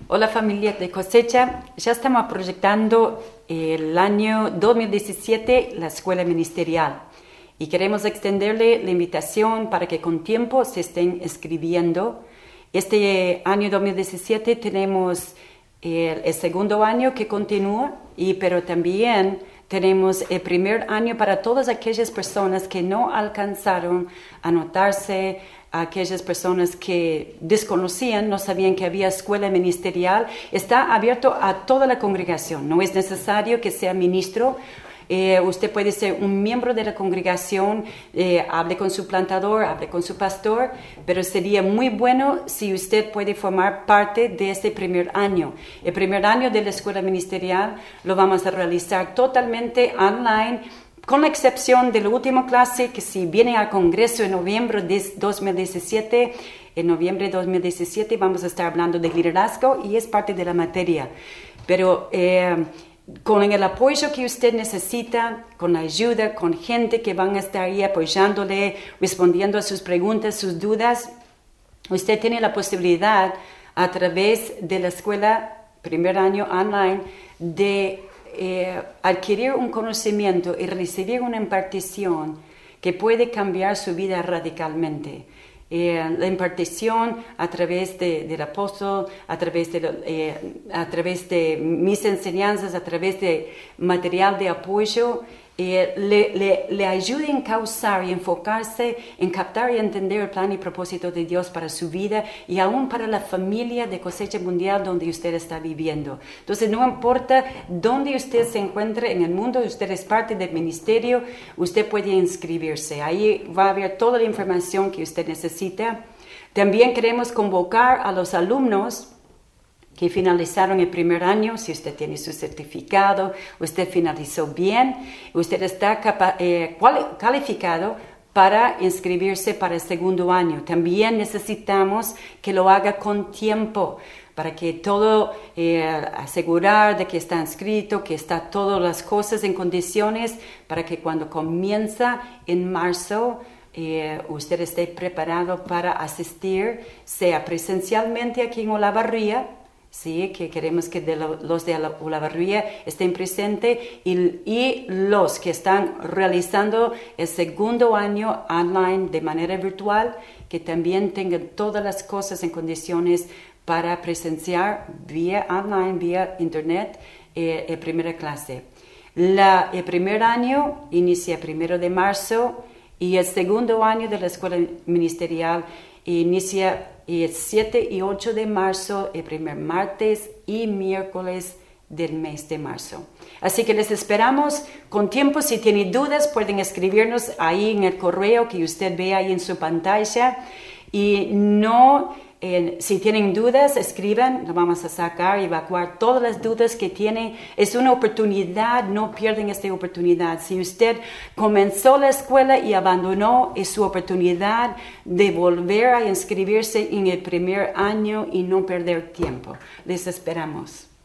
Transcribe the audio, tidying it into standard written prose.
Hola familia de Cosecha, ya estamos proyectando el año 2017 la escuela ministerial y queremos extenderle la invitación para que con tiempo se estén inscribiendo. Este año 2017 tenemos el segundo año que continúa, pero también tenemos el primer año para todas aquellas personas que no alcanzaron a anotarse, aquellas personas que desconocían, no sabían que había escuela ministerial. Está abierto a toda la congregación, no es necesario que sea ministro. Usted puede ser un miembro de la congregación, hable con su plantador, hable con su pastor, pero sería muy bueno si usted puede formar parte de este primer año. El primer año de la escuela ministerial lo vamos a realizar totalmente online, con la excepción de la última clase, que si viene al Congreso en noviembre de 2017, en noviembre de 2017 vamos a estar hablando de liderazgo y es parte de la materia. Pero con el apoyo que usted necesita, con la ayuda, con gente que van a estar ahí apoyándole, respondiendo a sus preguntas, sus dudas, usted tiene la posibilidad a través de la escuela primer año online de adquirir un conocimiento y recibir una impartición que puede cambiar su vida radicalmente. La impartición a través del apóstol, a través de mis enseñanzas, a través de material de apoyo, le ayuda a encauzar y enfocarse en captar y entender el plan y propósito de Dios para su vida y aún para la familia de Cosecha Mundial donde usted está viviendo. Entonces, no importa dónde usted se encuentre en el mundo, usted es parte del ministerio, usted puede inscribirse. Ahí va a haber toda la información que usted necesita. También queremos convocar a los alumnos que finalizaron el primer año. Si usted tiene su certificado, usted finalizó bien, usted está calificado para inscribirse para el segundo año. También necesitamos que lo haga con tiempo, para que todo, asegurar de que está inscrito, que está todas las cosas en condiciones, para que cuando comienza en marzo, usted esté preparado para asistir, sea presencialmente aquí en Olavarría, sí, que queremos que los de Olavarría estén presentes y los que están realizando el segundo año online de manera virtual, que también tengan todas las cosas en condiciones para presenciar vía online, vía internet, primera clase. El primer año inicia el 1 de marzo y el segundo año de la escuela ministerial inicia el 7 y 8 de marzo, el primer martes y miércoles del mes de marzo. Así que les esperamos con tiempo. Si tienen dudas, pueden escribirnos ahí en el correo que usted ve ahí en su pantalla. Y si tienen dudas, escriban, lo vamos a sacar y evacuar todas las dudas que tienen. Es una oportunidad, no pierden esta oportunidad. Si usted comenzó la escuela y abandonó, es su oportunidad de volver a inscribirse en el primer año y no perder tiempo. Les esperamos.